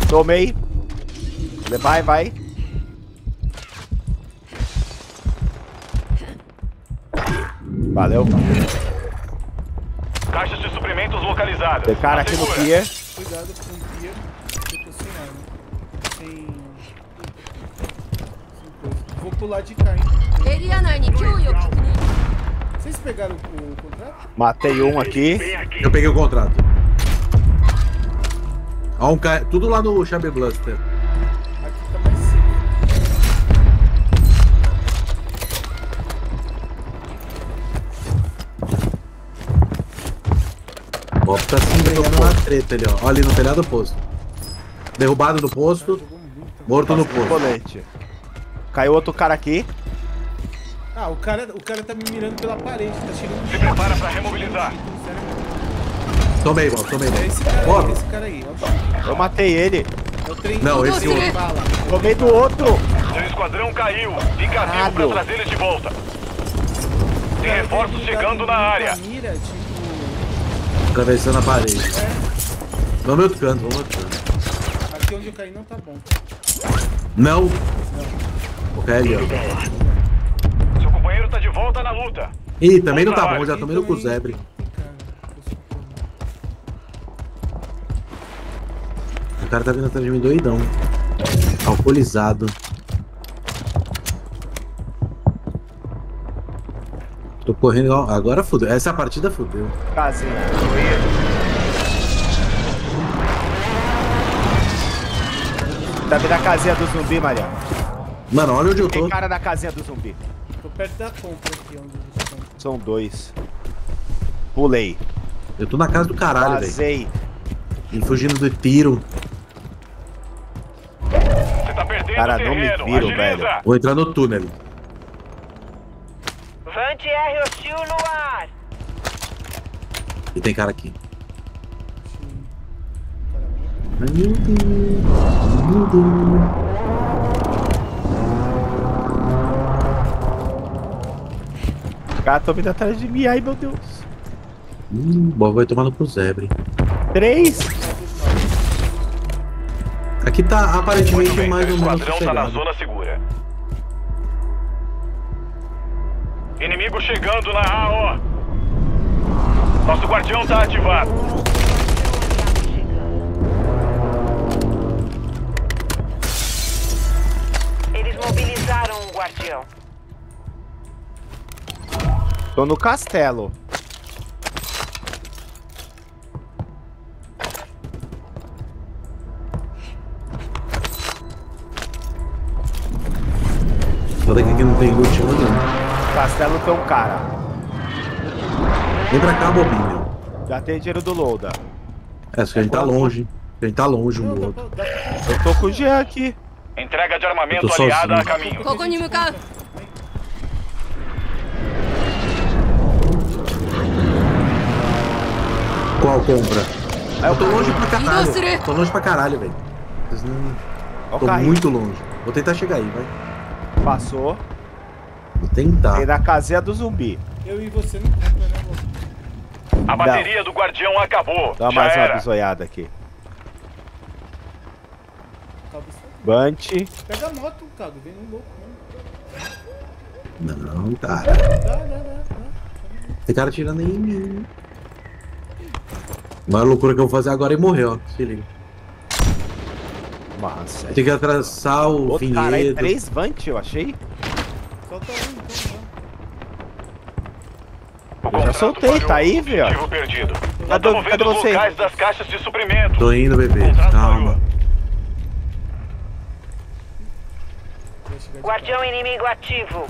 Tomei. Vai. Valeu. Caixas de suprimentos localizadas. Tem cara aqui no pier. Cuidado com o pier, que eu tô sem arma. Sem coisa. Vou pular de cá, hein? Vocês pegaram o contrato? Matei um aqui. Eu peguei o contrato. Ó, um cara. Tudo lá no Chave Blaster. Aqui tá mais seco. Ó, tá se embrenhando na treta ali, ó. Ó, ali no telhado do posto. Derrubado no posto. Morto no posto. Colete. Caiu outro cara aqui. Ah, o cara tá me mirando pela parede, tá chegando. Se prepara pra remobilizar. Tomei, mano, tomei. É esse cara Bora. aí, esse cara aí, ó. Eu matei ele. É o trem. Não, esse outro. Bala. Tomei do outro. Seu esquadrão caiu. Fica vivo pra trazer ele de volta. Tem reforços chegando na área. Mira, tipo... Atravessando a parede. Vamos outro canto, vamos outro canto. Aqui onde eu caí não tá bom. Não. Ok, ali, ó. Seu companheiro tá de volta na luta. Ih, também não tá bom, já tomei no Cuzebre. O cara tá vindo atrás de mim doidão. Alcoolizado. Tô correndo. Agora fudeu. Essa partida fudeu. Casinha. Tá vindo a casinha do zumbi, Maria. Mano, olha onde eu Tem tô. cara na casinha do zumbi. Tô perto da compra aqui onde eles estão. São dois. Pulei. Eu tô na casa do caralho, velho. Vazei. E fugindo do tiro. Você tá perdendo Cara, não me terreno. viram, Agiliza. velho. Vou entrar no túnel. Vante-R hostil no ar. E tem cara aqui. Cara, Ai, meu Deus. Meu Deus. O cara tá vindo atrás de mim. Ai, meu Deus. Bom, vai tomar no Cuzebre. 3. Aqui tá aparentemente Muito bem, mais seu ou menos esquadrão tá na sossegado. zona segura. Inimigo chegando na AO. Nosso guardião tá ativado. Eles mobilizaram o guardião. Tô no castelo. Só daqui que não tem loot nenhum. No castelo tem um cara. Vem pra cá, bobinho. Já tem dinheiro do Loda. É, só que a gente tá longe. A gente tá longe um do não, outro. Eu tô com o Jean aqui. Entrega de armamento Eu tô aliada sozinho. a caminho. ここに向かう Qual compra? Eu tô longe pra Não, caralho. Siri. Tô longe pra caralho, velho. Vocês não- Ó, Tô caiu. muito longe. Vou tentar chegar aí, vai. Passou. Vou tentar. Tem na casinha do zumbi. Eu e você não compra, né, amor? A bateria do guardião acabou. Dá Já mais uma era. bisoiada aqui. Cago isso aí. Bunch. Pega a moto, Cago. Vem no louco, mano. Não, cara. Dá. Tem cara tirando aí em mim. A maior loucura que eu vou fazer agora é morrer, ó. Se liga. Nossa. Tem que atravessar o Outro cara aí, vinhedo. 3 Vant, eu achei. Solta um, então, O Eu já contrato soltei, falhou. tá aí, velho. Objetivo perdido. Nós Cadê estamos vendo os você? locais das caixas de suprimento. Tô indo, bebê. Contrato Calma. falhou. Vai chegar de Guardião inimigo ativo.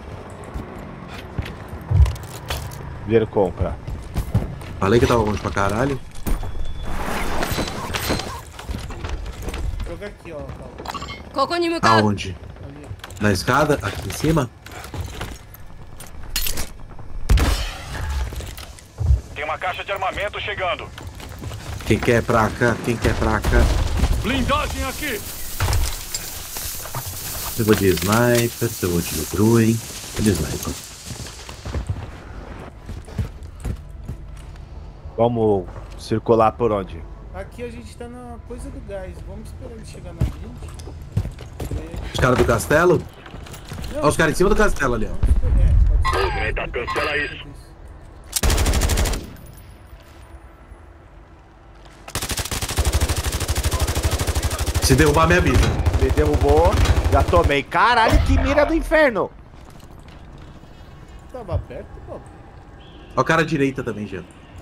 Dinheiro compra. Falei que tava longe pra caralho. carro. Joga aqui, ó, Cago. ここに向かう Aonde? Ali, Na escada? Aqui em cima? Tem uma caixa de armamento chegando. Quem quer pra cá? Quem quer pra cá? Blindagem aqui. Eu vou de sniper, eu vou de Druin. Vou de sniper. Vamos circular por onde? Aqui a gente tá na coisa do gás. Vamos esperar ele chegar na gente. Os caras do castelo? Não, Olha os caras em cima do castelo ali, ó. pode ser. Movimenta, cancela isso. Se derrubar, me avisa. Me derrubou. Já tomei. Caralho, que mira do inferno. Tava perto, pô. Olha o cara à direita também, já.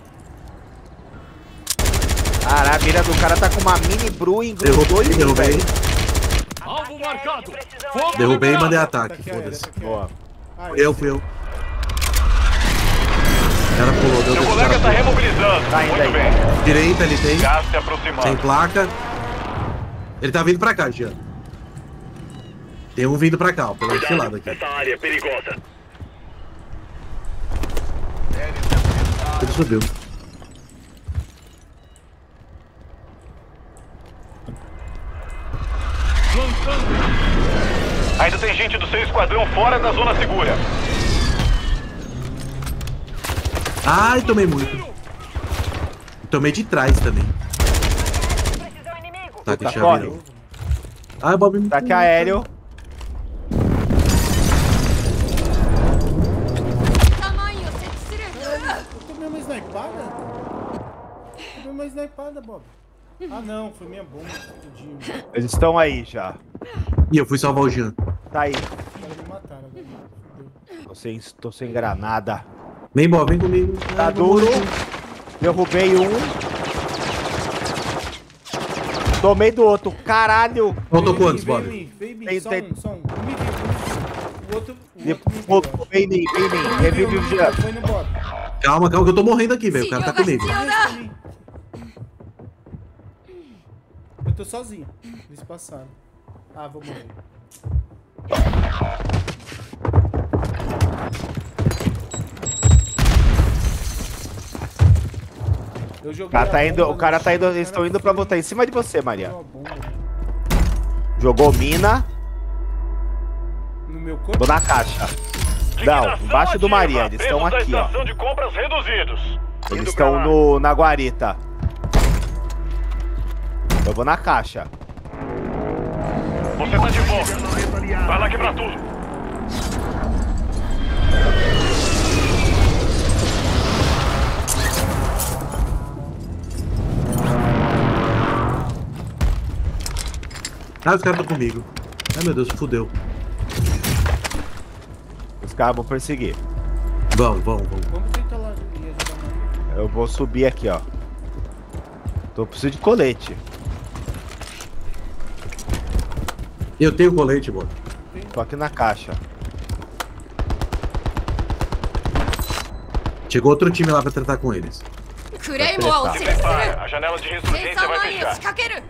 Caralho, a mira do cara tá com uma mini bru em Derrubei, derrubei. Alvo marcado. Derrubei e mandei Tá ataque, aqui aérea, foda-se. tá aqui Boa. aérea. Fui eu. O cara pulou, deu Seu tempo, o colega cara tá pulou. remobilizando. Tá indo Muito aí. bem. Direita ele tem, Gás se sem aproximando. placa. Ele tá vindo pra cá, Jean. Tem um vindo pra cá, ó, pela desfilada aqui. Essa área é perigosa. Ele subiu. Ainda tem gente do seu esquadrão fora da zona segura. Ai, tomei muito. Tomei de trás também. Precisão inimigo. Tá, que Tá, já corre. virou. Ai, o Bob me Tá aqui aéreo. Eu tomei uma snipada? Eu tomei uma snipada, Bob. Ah não, foi minha bomba que explodiu. Os Eles estão aí já. Ih, eu fui salvar o Jean. Tá aí. caras me mataram agora. Fudeu. Tô sem granada. Vem, Bob, vem comigo. Tá Ai, duro. vamos. Derrubei um. Tomei do outro. Caralho. Faltou Vem em quantos, mim, Bob? Vem em mim, vem em mim, Tem- só tem- um, só um. Um me viu. O outro me viu, eu acho. Vem em mim, vem em mim. Revive o Jean. Foi no Bob. Calma, calma, que eu tô morrendo aqui, velho. O cara tá comigo. Eu tô sozinho. Eles passaram. Ah, vou morrer. Eu O joguei cara tá a indo, bomba o cara no tá chão, indo, o eles estão cara indo pra foi- botar em cima de você, Maria. Uma bomba Jogou mina, no meu corpo. tô na caixa. Não, embaixo do Maria, eles estão Preços da aqui, ó. estação de compras reduzidos. Eles Indo estão pra lá. na guarita. Eu vou na caixa. Você tá de volta. Vai lá quebrar tudo. Ah, os caras estão comigo. Ai, meu Deus, fudeu. Os caras vão perseguir. Vamos. Vamos tentar lá e ajudar a Maria. Eu vou subir aqui, ó. Tô precisando de colete. Eu tenho colete, Bob. Tô aqui na caixa. Chegou outro time lá pra tratar com eles. クレイモアを設置する Prepara, a janela de 生 ressurgência 産 vai ラインを fechar. 仕掛ける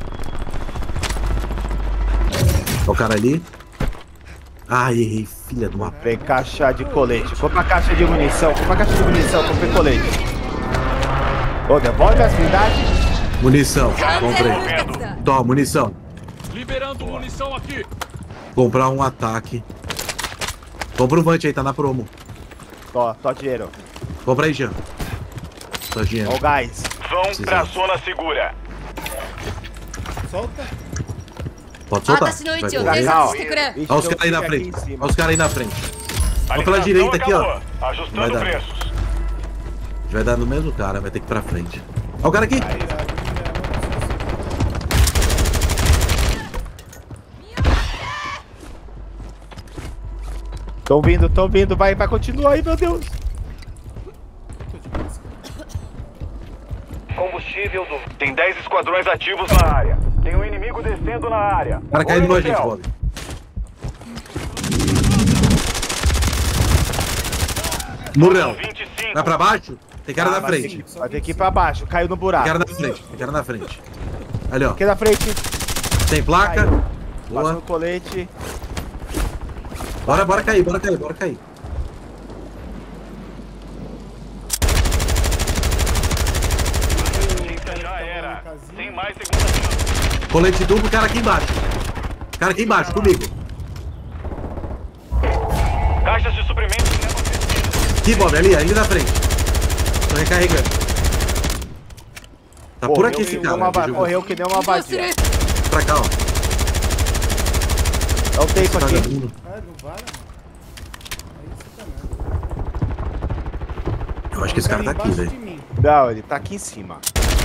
Olha o cara ali. Ai, errei, filha de uma... Comprei caixa de colete. Compra caixa de munição. Compra caixa de munição. Comprei colete. Ô, devolve as unidades. Munição, 完全 comprei. 復活だ Toma, munição. Liberando munição aqui. Comprar um ataque. Compra um Vante aí, tá na promo. Tô dinheiro. Compra aí, Jean. Só dinheiro. Ó o gás. Vão Precisa. pra zona segura. Solta. Pode soltar. 私の位置を Vai 偵 correr. 察してくれ Ixi, Olha os tem um caras aí na time frente. aqui em cima. Olha os caras aí na frente. A Vamos pela ligação direita aqui, ó. acabou. Vai Ajustando dar. preços. A gente vai dar no mesmo cara, vai ter que ir pra frente. Olha o cara aqui. Tão vindo. Vai continuar aí, meu Deus. Combustível do... Tem 10 esquadrões ativos na área. Tem um inimigo descendo na área. O cara caindo Olho no no gente, céu. Bob. Morreu. 25. Vai pra baixo? Tem cara Ah, na vai frente. ter que- Vai ter que ir pra baixo. Caiu no Tem buraco. cara na frente. Tem cara na frente. Ali, ó. Aqui na frente. Tem placa. Caiu. Boa. Passou o colete. Bora cair. Já era. Tem mais segunda chance. Colete duplo, cara aqui embaixo. Cara aqui embaixo, comigo. Caixas de suprimentos. Aqui, Bob, ali na frente. Tô recarregando. Tá por aqui esse cara. Correu que nem uma vadia. Pra cá, ó. Dá um tempo aqui. Vagabundo. Ah, não vale, mano. Aí você tá nada. Eu acho que esse cara tá aqui, Embaixo velho. de mim. Não, ele tá aqui em cima.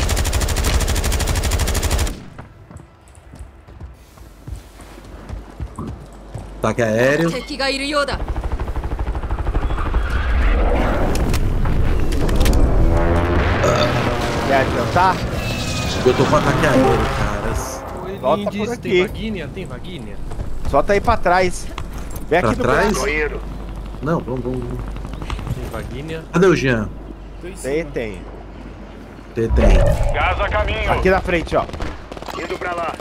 Ataque aéreo. 敵がいるようだ Quer adiantar? Eu tô com ataque aéreo, caras. Volta Ele por disse, aqui. tem vaguinha? Tem vaguinha? Só tá aí pra trás. Vem Pra aqui no trás? banheiro. Não, vamos. Tem vaguinha? Cadê o Jean? Tô em Tem, cima. tem. Tem. Gás a caminho. Aqui na frente, ó. Indo pra lá.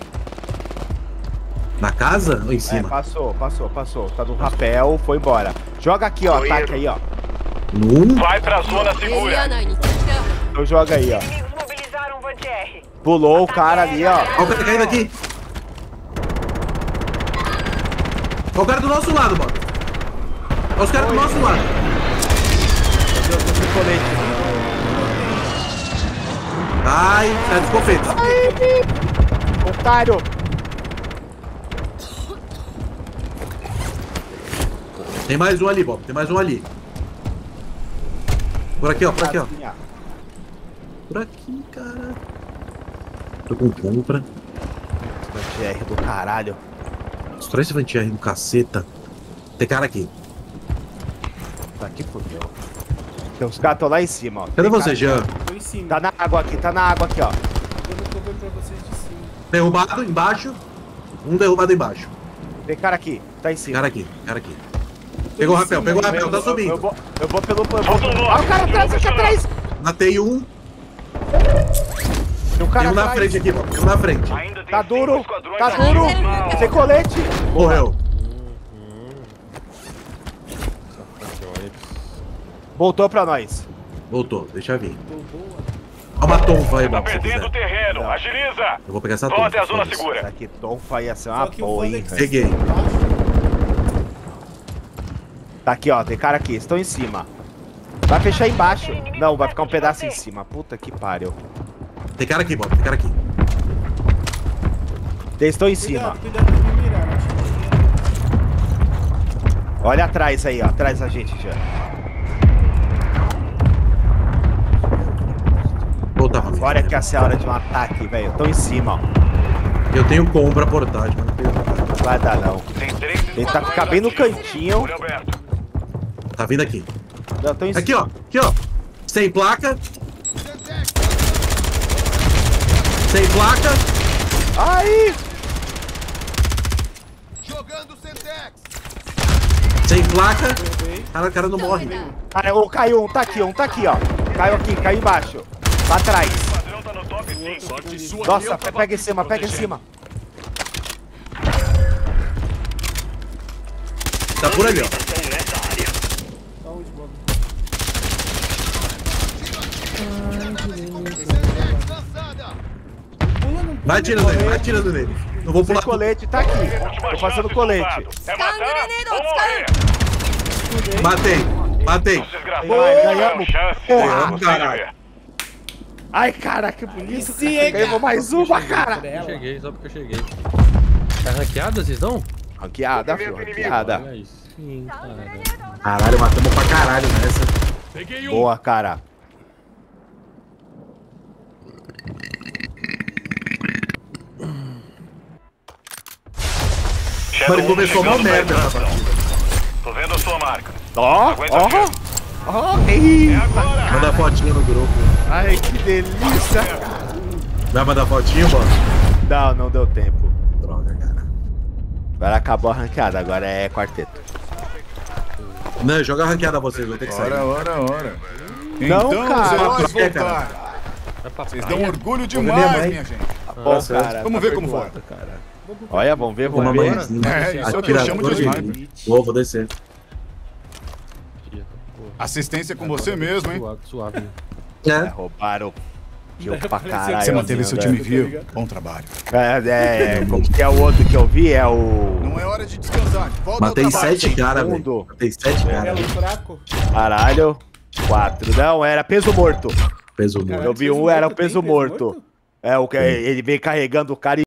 Na casa ou em É, cima? passou. Tá no rapel, foi embora. Joga aqui, ó. Ataque aí, ó. No 1? Vai pra zona エリ segura. ア内に敵だ Então joga aí, ó. Inimigos mobilizaram o Van-TR. Pulou o cara ali, ó. Ó o cara caindo aqui. Ó o cara do nosso lado, mano. Ó os caras do nosso lado. Meu Deus, esse colete. Ai, sai do escopeta. Otário. Tem mais um ali, Bob. Tem mais um ali. Por aqui, ó. Por aqui, ó. Por aqui, cara. Tô com compra. GR do caralho. Destrói esse Vantier do caceta. Tem cara aqui. Tá aqui, fodeu. Tem uns caras lá em cima, ó. Cadê Tem você, cara- Jean? Tô em cima. Tá na água aqui, ó. Eu não tô vendo pra vocês de cima. Derrubado embaixo. Um derrubado embaixo. Tem cara aqui, tá em cima. Cara aqui. Pegou o rapel, Eu tá vou subindo. pelo... Falta um novo. Ah, o cara atrás, aqui atrás. Matei um. Tem um Tem cara um na atrás. frente aqui, Bob. Tem um na frente. Ainda tem Tá 5 duro, esquadrões tá aqui. duro. Mal. Sem colete. Morreu. Voltou pra nós. Voltou, deixa eu vir. Ó, uma tonfa aí, Tá Bob, se perdendo quiser. terreno. Não. Agiliza. Eu vou pegar essa Volta tonfa. à zona foda-se. segura. Isso aqui, tonfa ia ser Só uma que o boa, hein. Vandex- Peguei. Embaixo. Tá aqui, ó. Tem cara aqui. Estão em cima. Vai fechar embaixo. Não, vai ficar um pedaço em cima. Puta que pariu. Tem cara aqui, Bob. Tem cara aqui. Eles estão em cima. Cuidado de me mirar. Acho que Olha atrás aí, ó. Atrás da gente já. Volta, Ramiro. Agora que essa é a hora de um ataque, velho. Estão em cima, ó. Eu tenho compra portátil, mas não tenho. Não vai dar, não. Tem 3 Ele tá ficar bem no cantinho. Olho aberto. Tá vindo aqui. Não, tão em Aqui, ó. Aqui, ó. Sem placa. Sem placa. Aí! Sem placa. Cara, o cara não morre. Cara, ô, caiu um tá aqui, ó. Caiu aqui, caiu embaixo. Pra trás. O padrão tá no top 5. Nossa, pega em cima, pega em cima. Tá por ali, ó. tá onde, Bob? Pula no... Vai atirando nele, vai atirando nele. Não vou Sem pular. colete, tá aqui. Tô fazendo colete. É matar ou morrer. Matei. Vocês gravaram. Vai, ganhamos. Chance. Porra, Vocês caralho. ver. Ai, cara, que bonito. Sim, hein, Ganhamos mais uma, cara. Eu cheguei, só porque eu cheguei. Tá ranqueada, vocês não? Ranqueada, filho, ranqueada. Olha aí, sim, cara. Caralho, matamos pra caralho nessa. Boa, cara. Mano, ele começou chegando uma merda pra essa extração. partida. Tô vendo a sua marca. Ó, Aguenta ó, firme. ó. Ei, É agora. Manda fotinho no grupo. ai, que delícia. Vai mandar fotinho, mano? Não deu tempo. Droga, cara. Agora acabou a ranqueada, agora é quarteto. Não, joga a ranqueada vocês, vou ter que sair. Ora. Não, Então, cara. os heróis Por quê, voltaram. Vai pra Vocês praia. dão orgulho minha demais, mãe. minha gente. Tá bom, certo. cara. Vamos tá ver como perdoado, cara. Olha, vamos ver, Uma vamos ver. mãezinha. É, isso é o que eu chamo de Atirador sniper. Vou descer. Assistência com você mesmo, hein? Suave. É, É. roubaram. Kill pra caralho. Você manteve seu time né? vivo. Bom trabalho. Como que é o outro que eu vi? É o... Não é hora de descansar. Volta Matei ao trabalho. 7 caras, velho. Segundo. Matei 7 caras. Elo fraco. Caralho. 4. Não, era peso morto. Peso morto. Eu vi um, era o peso morto. É, ele vem carregando o cara e